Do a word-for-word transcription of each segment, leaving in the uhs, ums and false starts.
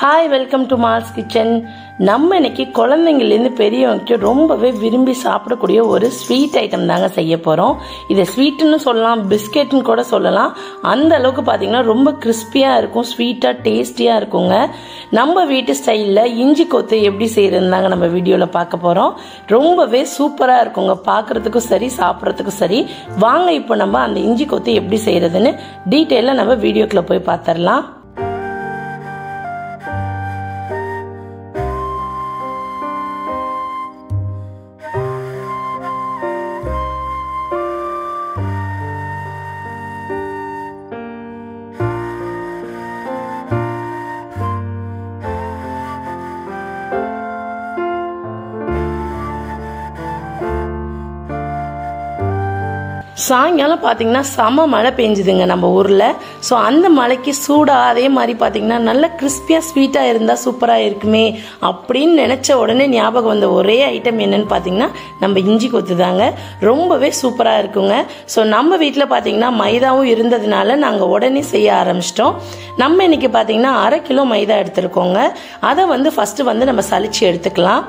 Hi, welcome to Mal's kitchen. நம்ம இன்னைக்கு குழந்தைங்கள்லேருந்து பெரியவங்க ரொம்பவே விரும்பி சாப்பிடக்கூடிய ஒரு ஸ்வீட் ஐட்டம் தாங்க செய்ய போகிறோம். இதை ஸ்வீட்டுன்னு சொல்லலாம், பிஸ்கெட்னு கூட சொல்லலாம். அந்த அளவுக்கு பார்த்தீங்கன்னா ரொம்ப கிறிஸ்பியாக இருக்கும், ஸ்வீட்டாக டேஸ்டியாக இருக்குங்க. நம்ம வீட்டு ஸ்டைலில் இஞ்சி கொத்து எப்படி செய்யறதுனாங்க நம்ம வீடியோவில் பார்க்க போகிறோம். ரொம்பவே சூப்பராக இருக்குங்க, பார்க்குறதுக்கும் சரி சாப்பிட்றதுக்கும் சரி. வாங்க இப்போ நம்ம அந்த இஞ்சி கொத்து எப்படி செய்யறதுன்னு டீட்டெயிலாக நம்ம வீடியோக்குள்ளே போய் பார்த்துடலாம். சாயங்காலம் பார்த்தீங்கன்னா செம மழை பெஞ்சுதுங்க நம்ம ஊரில். ஸோ அந்த மழைக்கு சூடாக அதே மாதிரி பார்த்தீங்கன்னா நல்ல கிறிஸ்பியாக ஸ்வீட்டாக இருந்தால் சூப்பராக இருக்குமே அப்படின்னு நினச்ச உடனே ஞாபகம் வந்த ஒரே ஐட்டம் என்னன்னு பார்த்தீங்கன்னா நம்ம இஞ்சி கொத்து தாங்க. ரொம்பவே சூப்பராக இருக்குங்க. ஸோ நம்ம வீட்டில் பார்த்தீங்கன்னா மைதாவும் இருந்ததுனால நாங்கள் உடனே செய்ய ஆரம்பிச்சிட்டோம். நம்ம இன்னைக்கு பார்த்தீங்கன்னா அரை கிலோ மைதா எடுத்துருக்கோங்க. அதை வந்து ஃபஸ்ட்டு வந்து நம்ம சலிச்சு எடுத்துக்கலாம்.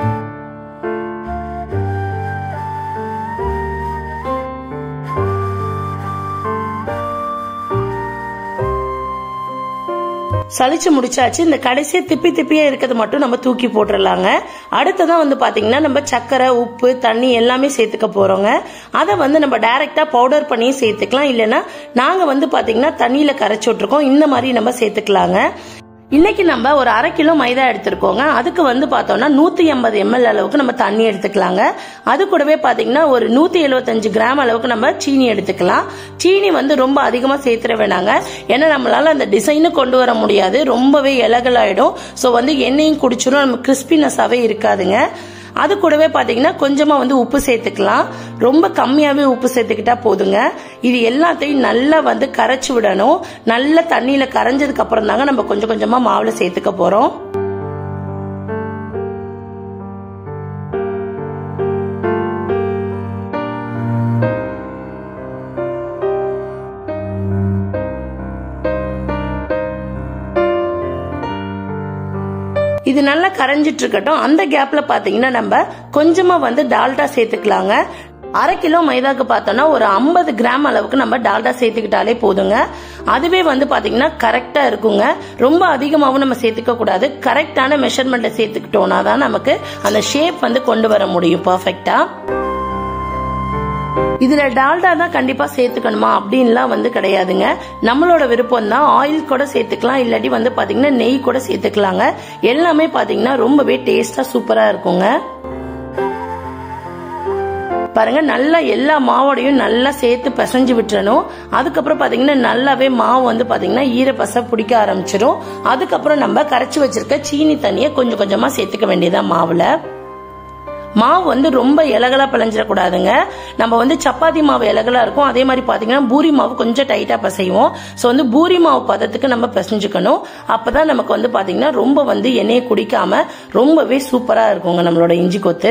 சளிச்சு முடிச்சாச்சு. இந்த கடைசியா திப்பி திப்பியா இருக்கிறது மட்டும் நம்ம தூக்கி போட்டுடலாங்க. அடுத்ததான் வந்து பாத்தீங்கன்னா நம்ம சக்கரை, உப்பு, தண்ணி எல்லாமே சேர்த்துக்க போறோங்க. அதை வந்து நம்ம டைரக்டா பவுடர் பண்ணி சேர்த்துக்கலாம். இல்லைன்னா நாங்க வந்து பாத்தீங்கன்னா தண்ணியில கரைச்சி விட்டுருக்கோம். இந்த மாதிரி நம்ம சேர்த்துக்கலாங்க. இன்னைக்கு நம்ம ஒரு அரை கிலோ மைதா எடுத்துருக்கோங்க. அதுக்கு வந்து பார்த்தோம்னா நூத்தி எண்பது எம்எல் அளவுக்கு நம்ம தண்ணி எடுத்துக்கலாங்க. அது கூடவே பாத்தீங்கன்னா ஒரு நூத்தி எழுபத்தஞ்சு கிராம் அளவுக்கு நம்ம சீனி எடுத்துக்கலாம். சீனி வந்து ரொம்ப அதிகமா சேர்த்துட வேணாங்க, ஏன்னா நம்மளால அந்த டிசைனு கொண்டு வர முடியாது, ரொம்பவே இலகலாயிடும். ஸோ வந்து எண்ணெயும் குடிச்சிடும், நம்ம கிறிஸ்பினஸாவே இருக்காதுங்க. அது கூடவே பாத்தீங்கன்னா கொஞ்சமா வந்து உப்பு சேர்த்துக்கலாம். ரொம்ப கம்மியாவே உப்பு சேர்த்துக்கிட்டா போதுங்க. இது எல்லாத்தையும் நல்லா வந்து கரைச்சு விடணும். நல்ல தண்ணியில கரைஞ்சதுக்கு அப்புறம் தாங்க நம்ம கொஞ்சம் கொஞ்சமா மாவுல சேர்த்துக்க போறோம். இது நல்லா கரைஞ்சிட்டு இருக்கட்டும். அந்த கேப்ல பாத்தீங்கன்னா நம்ம கொஞ்சமா வந்து டால்டா சேர்த்துக்கலாங்க. அரை கிலோ மைதாக்கு பார்த்தோம்னா ஒரு ஐம்பது கிராம் அளவுக்கு நம்ம டால்டா சேர்த்துக்கிட்டாலே போதுங்க. அதுவே வந்து பாத்தீங்கன்னா கரெக்டா இருக்குங்க. ரொம்ப அதிகமாகவும் நம்ம சேர்த்துக்க கூடாது. கரெக்டான மெஷர்மெண்ட்ல சேர்த்துக்கிட்டோம்னா தான் நமக்கு அந்த ஷேப் வந்து கொண்டு வர முடியும் பர்ஃபெக்டா. இதுல டால்டா தான் கண்டிப்பா சேர்த்துக்கணுமா அப்படின்லாம் வந்து கிடையாதுங்க. நம்மளோட விருப்பம் தான். ஆயில் கூட சேர்த்துக்கலாம், இல்லாட்டி வந்து பாத்தீங்கன்னா நெய் கூட சேர்த்துக்கலாங்க. எல்லாமே பாத்தீங்கன்னா ரொம்பவே டேஸ்டா சூப்பரா இருக்குங்க. பாருங்க, நல்லா எல்லா மாவோடையும் நல்லா சேர்த்து பிசைஞ்சு விட்டுறணும். அதுக்கப்புறம் பாத்தீங்கன்னா நல்லாவே மாவு வந்து பாத்தீங்கன்னா ஈரப்பசை பிடிக்க ஆரம்பிச்சிடும். அதுக்கப்புறம் நம்ம கரைச்சி வச்சிருக்க சீனி தண்ணியை கொஞ்சம் கொஞ்சமா சேர்த்துக்க வேண்டியதான் மாவுல. மாவு வந்து ரொம்ப இலகலா பிழைஞ்சிடக்கூடாதுங்க. நம்ம வந்து சப்பாத்தி மாவு இலகலா இருக்கும், அதே மாதிரி பாத்தீங்கன்னா பூரி மாவு கொஞ்சம் டைட்டா பிசைவோம். ஸோ வந்து பூரி மாவு பதத்துக்கு நம்ம பிசைஞ்சுக்கணும். அப்பதான் நமக்கு வந்து பாத்தீங்கன்னா ரொம்ப வந்து எண்ணெயை குடிக்காம ரொம்பவே சூப்பரா இருக்குங்க நம்மளோட இஞ்சி கொத்து.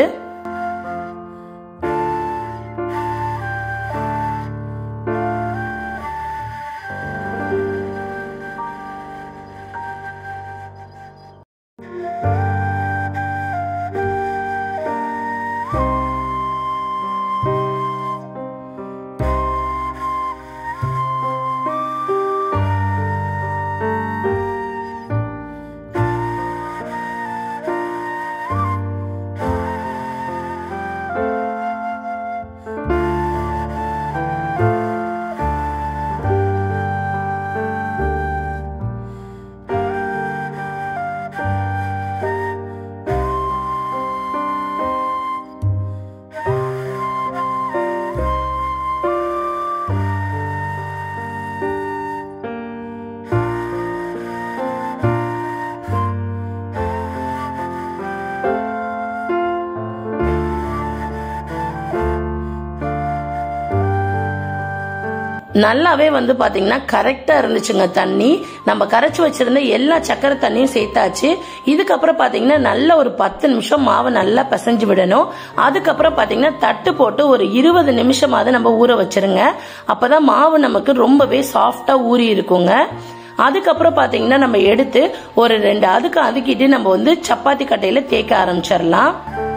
நல்லாவே வந்து பாத்தீங்கன்னா கரெக்டா இருந்துச்சுங்க தண்ணி. நம்ம கரைச்சு வச்சிருந்த எல்லா சக்கரை தண்ணியும் சேர்த்தாச்சு. இதுக்கப்புறம் பாத்தீங்கன்னா நல்ல ஒரு பத்து நிமிஷம் மாவு நல்லா பிசைஞ்சு விடணும். அதுக்கப்புறம் பாத்தீங்கன்னா தட்டு போட்டு ஒரு இருபது நிமிஷமாவது நம்ம ஊற வச்சிருங்க. அப்பதான் மாவு நமக்கு ரொம்பவே சாஃப்டா ஊறி இருக்குங்க. அதுக்கப்புறம் பாத்தீங்கன்னா நம்ம எடுத்து ஒரு ரெண்டு அதுக்கு அதுக்கிட்டு நம்ம வந்து சப்பாத்தி கட்டையில தேய்க்க ஆரம்பிச்சிடலாம்.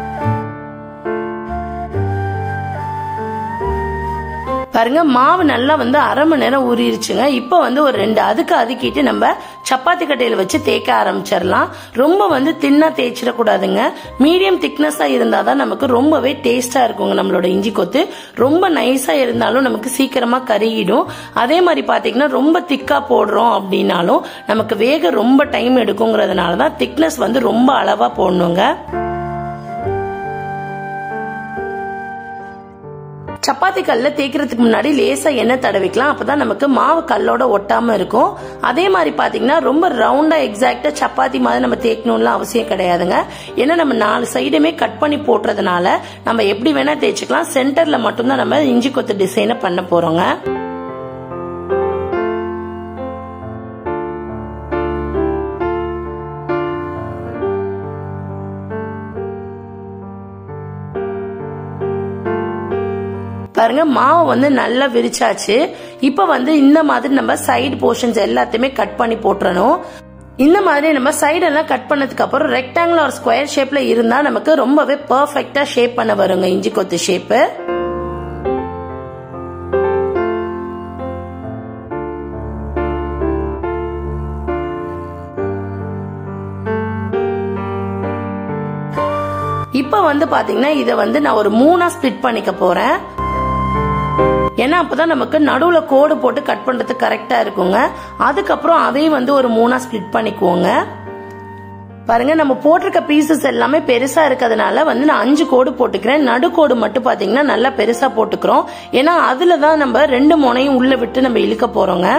பாருங்க மாவு நல்லா வந்து அரை மணி நேரம் ஊறிடுச்சுங்க. இப்ப வந்து ஒரு ரெண்டு அதுக்கு அதுக்கிட்டு நம்ம சப்பாத்தி கட்டையில வச்சு தேய்க்க ஆரம்பிச்சிடலாம். ரொம்ப வந்து தின்னா தேய்ச்சிடக்கூடாதுங்க. மீடியம் திக்னஸா இருந்தாதான் நமக்கு ரொம்பவே டேஸ்டா இருக்குங்க. நம்மளோட இஞ்சி கொத்து ரொம்ப நைஸா இருந்தாலும் நமக்கு சீக்கிரமா கருகிடும். அதே மாதிரி பாத்தீங்கன்னா ரொம்ப திக்கா போடுறோம் அப்படின்னாலும் நமக்கு வேக ரொம்ப டைம் எடுக்குங்கிறதுனாலதான் திக்னஸ் வந்து ரொம்ப அளவா போடணுங்க. சப்பாத்தி கல்ல தேய்க்கிறதுக்கு முன்னாடி லேசா எண்ணெய் தடவிக்கலாம். அப்பதான் நமக்கு மாவு கல்லோட ஒட்டாம இருக்கும். அதே மாதிரி பாத்தீங்கன்னா ரொம்ப ரவுண்டா எக்ஸாக்டா சப்பாத்தி மாதிரி நம்ம தேய்க்கணும்னு அவசியம் கிடையாதுங்க. ஏன்னா நம்ம நாலு சைடுமே கட் பண்ணி போடுறதுனால நம்ம எப்படி வேணா தேய்ச்சிக்கலாம். சென்டர்ல மட்டும்தான் நம்ம இஞ்சி கொத்து டிசைனை பண்ண போறோங்க. பாருங்க மாவு வந்து நல்லா விரிச்சாச்சு. இப்ப வந்து இந்த மாதிரி நம்ம சைடு போர்ஷன்ஸ் எல்லாத்தையுமே கட் பண்ணி போட்டுறணும். இந்த மாதிரி நம்ம சைடெல்லாம் கட் பண்ணதுக்கு அப்புறம் ரெக்டாங்கிள் ஒரு ஸ்கொயர் ஷேப்ல இருந்தா நமக்கு ரொம்பவே பெர்ஃபெக்ட்டா ஷேப் பண்ண வருங்க இஞ்சி கொத்து ஷேப். இப்ப வந்து பாத்தீங்கன்னா இத வந்து நான் ஒரு மூணா ஸ்பிளிட் பண்ணிக்க போறேன். ஏன்னா அப்பதான் நமக்கு நடுவுல கோடு போட்டு கட் பண்றது கரெக்டா இருக்குங்க. அதுக்கப்புறம் அதையும் வந்து ஒரு மூணா ஸ்பிளிட் பண்ணிக்குவோங்க. பாருங்க நம்ம போட்டிருக்க பீசஸ் எல்லாமே பெருசா இருக்கிறதுனால வந்து நான் அஞ்சு கோடு போட்டுக்கிறேன். நடுக்கோடு மட்டும் பாத்தீங்கன்னா நல்லா பெருசா போட்டுக்கிறோம். ஏன்னா அதுலதான் நம்ம ரெண்டு முனையும் உள்ள விட்டு நம்ம இழுக்க போறோங்க.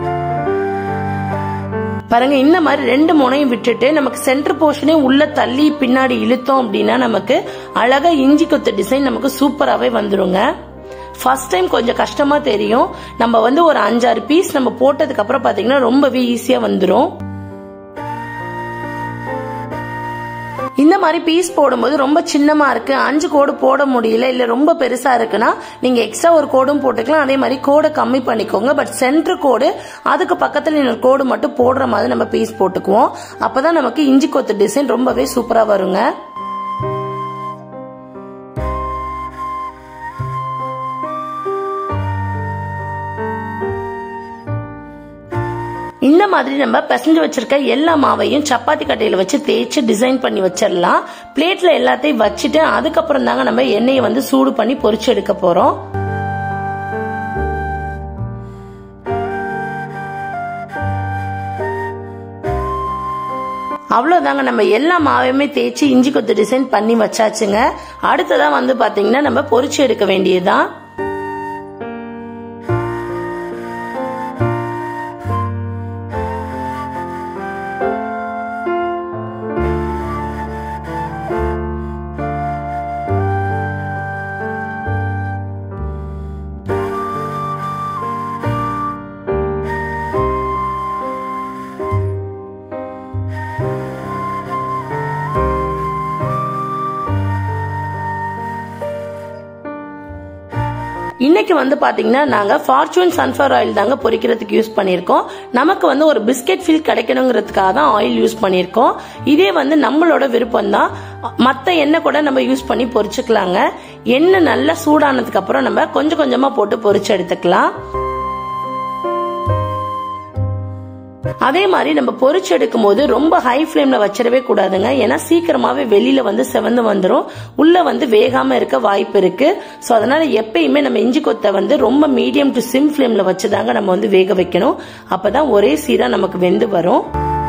பாருங்க இந்த மாதிரி ரெண்டு முனையும் விட்டுட்டு நமக்கு சென்டர் போர்ஷனையும் உள்ள தள்ளி பின்னாடி இழுத்தோம் அப்படின்னா நமக்கு அழகா இஞ்சி கொத்து டிசைன் நமக்கு சூப்பராகவே வந்துருங்க. ஃபர்ஸ்ட் டைம் கொஞ்சம் கஷ்டமா தெரியும். நம்ம வந்து ஒரு அஞ்சாறு பீஸ் நம்ம போட்டதுக்கு அப்புறம் பாத்தீங்கன்னா ரொம்பவே ஈஸியா வந்துடும். இந்த மாதிரி பீஸ் போடும்போது ரொம்ப சின்னமா இருக்கு, அஞ்சு கோடு போட முடியல, இல்ல ரொம்ப பெருசா இருக்குன்னா நீங்க எக்ஸ்ட்ரா ஒரு கோடும் போட்டுக்கலாம். அதே மாதிரி கோடை கம்மி பண்ணிக்கோங்க. பட் சென்டர் கோடு அதுக்கு பக்கத்துல இன்னொரு கோடு மட்டும் போடுற மாதிரி நம்ம பீஸ் போட்டுக்குவோம். அப்பதான் நமக்கு இஞ்சி கொத்து டிசைன் ரொம்பவே சூப்பரா வருங்க. இந்த மாதிரி நம்ம பிசைஞ்சு வச்சிருக்க எல்லா மாவையும் சப்பாத்தி கட்டையில வச்சு தேய்ச்சி டிசைன் பண்ணி வச்சிடலாம். பிளேட்ல எல்லாத்தையும் வச்சுட்டு அதுக்கப்புறம் தாங்க நம்ம எண்ணெயை வந்து சூடு பண்ணி பொரிச்சு எடுக்க போறோம். அவ்வளவுதாங்க, நம்ம எல்லா மாவையுமே தேய்ச்சி இஞ்சி கொத்து டிசைன் பண்ணி வச்சாச்சுங்க. அடுத்ததான் வந்து பாத்தீங்கன்னா நம்ம பொரிச்சு எடுக்க வேண்டியதுதான். இன்னைக்கு வந்து பாத்தீங்கன்னா நாங்க ஃபார்ச்சூன் சன்ஃபிளவர் ஆயில் தாங்க பொரிக்கிறதுக்கு யூஸ் பண்ணிருக்கோம். நமக்கு வந்து ஒரு பிஸ்கெட் ஃபீல் கிடைக்கணுங்கிறதுக்காக தான் ஆயில் யூஸ் பண்ணிருக்கோம். இதே வந்து நம்மளோட விருப்பம் தான். மத்த எண்ணெய் கூட நம்ம யூஸ் பண்ணி பொரிச்சுக்கலாங்க. எண்ணெய் நல்லா சூடானதுக்கு அப்புறம் நம்ம கொஞ்சம் கொஞ்சமா போட்டு பொரிச்சு எடுத்துக்கலாம். அதே மாதிரி நம்ம பொரிச்சு எடுக்கும் போது ரொம்ப ஹை ஃபிளேம்ல வச்சிடவே கூடாதுங்க. ஏன்னா சீக்கிரமாவே வெளியில வந்து செவந்து வந்துடும், உள்ள வந்து வேகாம இருக்க வாய்ப்பு இருக்கு. சோ அதனால எப்பயுமே நம்ம இஞ்சி கொத்தை வந்து ரொம்ப மீடியம் டு சிம் ஃபிளேம்ல வச்சுதாங்க நம்ம வந்து வேக வைக்கணும். அப்பதான் ஒரே சீரா நமக்கு வெந்து வரும்.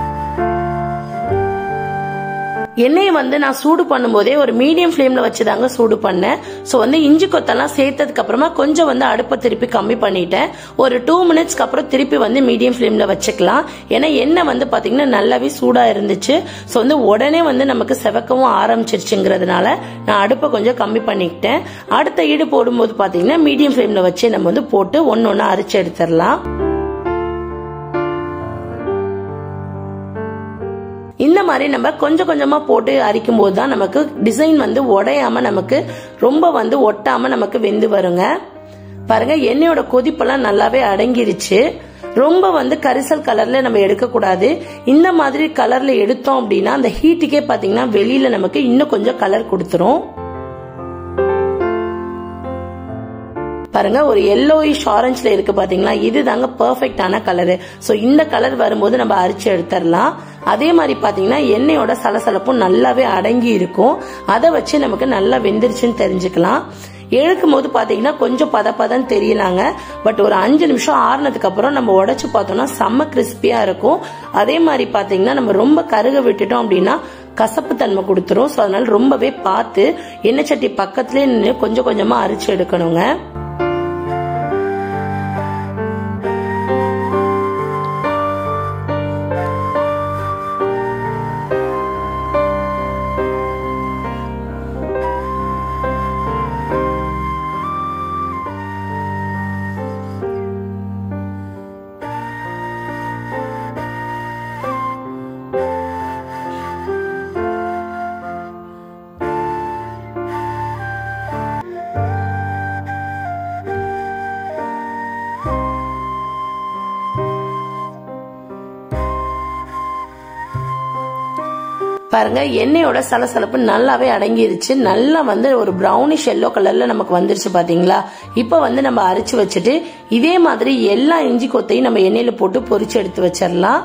எண்ணெயை வந்து நான் சூடு பண்ணும் போதே ஒரு மீடியம் ஃபிளேம்ல வச்சுதாங்க சூடு பண்ணேன். சோ வந்து இஞ்சி கொத்தெல்லாம் சேர்த்ததுக்கு அப்புறமா கொஞ்சம் வந்து அடுப்பை திருப்பி கம்மி பண்ணிட்டேன். ஒரு டூ மினிட்ஸ்க்கு அப்புறம் திருப்பி வந்து மீடியம் ஃபிளேம்ல வச்சுக்கலாம். ஏன்னா எண்ணெய் வந்து பாத்தீங்கன்னா நல்லாவே சூடா இருந்துச்சு. சோ வந்து உடனே வந்து நமக்கு செவக்கவும் ஆரம்பிச்சிருச்சுங்கிறதுனால நான் அடுப்பை கொஞ்சம் கம்மி பண்ணிக்கிட்டேன். அடுத்த ஈடு போடும்போது பாத்தீங்கன்னா மீடியம் ஃபிளேம்ல வச்சு நம்ம வந்து போட்டு ஒன்னு ஒன்னு அரைச்சு எடுத்துடலாம். இந்த மாதிரி நம்ம கொஞ்சம் கொஞ்சமா போட்டு அரைக்கும் போது தான் நமக்கு டிசைன் வந்து உடையாம நமக்கு ரொம்ப வந்து ஒட்டாம நமக்கு வெந்து வருங்க. பாருங்க எண்ணெயோட கொதிப்பெல்லாம் நல்லாவே அடங்கிருச்சு. ரொம்ப வந்து கரிசல் கலர்ல நம்ம எடுக்க கூடாது. இந்த மாதிரி கலர்ல எடுத்தோம் அப்படின்னா அந்த ஹீட்டுக்கே பாத்தீங்கன்னா வெளியில நமக்கு இன்னும் கொஞ்சம் கலர் கொடுத்துரும். பாருங்க ஒரு yellowish ஆரஞ்சுல இருக்கு பாத்தீங்களா, இது தாங்க பெர்ஃபெக்டான கலரு. சோ இந்த கலர் வரும்போது நம்ம அரிச்சு எடுத்துடலாம். அதே மாதிரி பாத்தீங்கன்னா எண்ணெயோட சலசலப்பும் நல்லாவே அடங்கி இருக்கும். அதை வச்சு நமக்கு நல்லா வெந்துருச்சுன்னு தெரிஞ்சுக்கலாம். எழுக்கும் போது பாத்தீங்கன்னா கொஞ்சம் பத பதன்னு தெரியலாங்க. பட் ஒரு அஞ்சு நிமிஷம் ஆறுனதுக்கு அப்புறம் நம்ம உடைச்சு பார்த்தோம்னா செம்ம கிறிஸ்பியா இருக்கும். அதே மாதிரி பாத்தீங்கன்னா நம்ம ரொம்ப கருக விட்டுட்டோம் அப்படின்னா கசப்பு தன்மை கொடுத்துரும். சோ அதனால ரொம்பவே பார்த்து எண்ணெய் சட்டி பக்கத்துலயே நின்று கொஞ்சம் கொஞ்சமா அரிச்சு எடுக்கணுங்க. பாருங்க எண்ணெயோட சலசலப்பு நல்லாவே அடங்கிருச்சு. நல்லா வந்து ஒரு பிரவுனிஷ் எல்லோ கலர்ல நமக்கு வந்துருச்சு பாத்தீங்களா. இப்ப வந்து நம்ம அரைச்சு வச்சுட்டு இதே மாதிரி எல்லா இஞ்சி கொத்தையும் நம்ம எண்ணெயில போட்டு பொரிச்சு எடுத்து வச்சிடலாம்.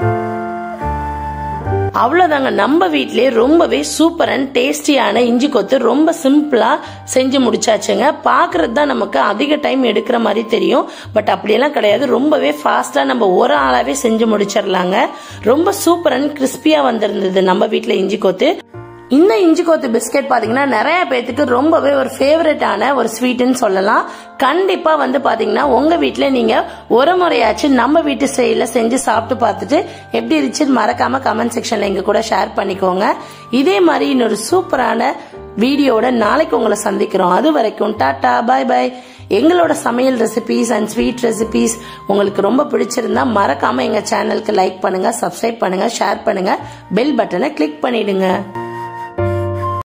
அவ்வளவுதாங்க, நம்ம வீட்லயே ரொம்பவே சூப்பர் அண்ட் டேஸ்டியான இஞ்சி கொத்து ரொம்ப சிம்பிளா செஞ்சு முடிச்சாச்சுங்க. பாக்குறது தான் நமக்கு அதிக டைம் எடுக்கிற மாதிரி தெரியும். பட் அப்படியெல்லாம் கிடையாது, ரொம்பவே ஃபாஸ்டா நம்ம ஒரு ஆளாவே செஞ்சு முடிச்சிடலாங்க. ரொம்ப சூப்பர் அண்ட் கிறிஸ்பியா வந்திருந்தது நம்ம வீட்ல இஞ்சி கொத்து. இந்த இஞ்சி கொத்து பிஸ்கெட் பாத்தீங்கன்னா நிறைய பேத்துக்கு ரொம்பவே ஒரு ஃபேவரட்டான ஒரு ஸ்வீட்னு சொல்லலாம். கண்டிப்பா வந்து பாத்தீங்கன்னா உங்க வீட்டுல நீங்க ஒரு முறையாச்சும் நம்ம வீட்டு ஸ்டைல செஞ்சு சாப்பிட்டு பார்த்துட்டு எப்படி இருந்துச்சு மறக்காம கமெண்ட் செக்ஷன்ல எங்க கூட ஷேர் பண்ணிக்கோங்க. இதே மாதிரி இன்னொரு சூப்பரான வீடியோட நாளைக்கு உங்களை சந்திக்கிறோம். அது வரைக்கும் டாடா பை பை. எங்களோட சமையல் ரெசிபிஸ் அண்ட் ஸ்வீட் ரெசிபிஸ் உங்களுக்கு ரொம்ப பிடிச்சிருந்தா மறக்காம எங்க சேனலுக்கு லைக் பண்ணுங்க, சப்ஸ்கிரைப் பண்ணுங்க, ஷேர் பண்ணுங்க, பெல் பட்டனை கிளிக் பண்ணிடுங்க.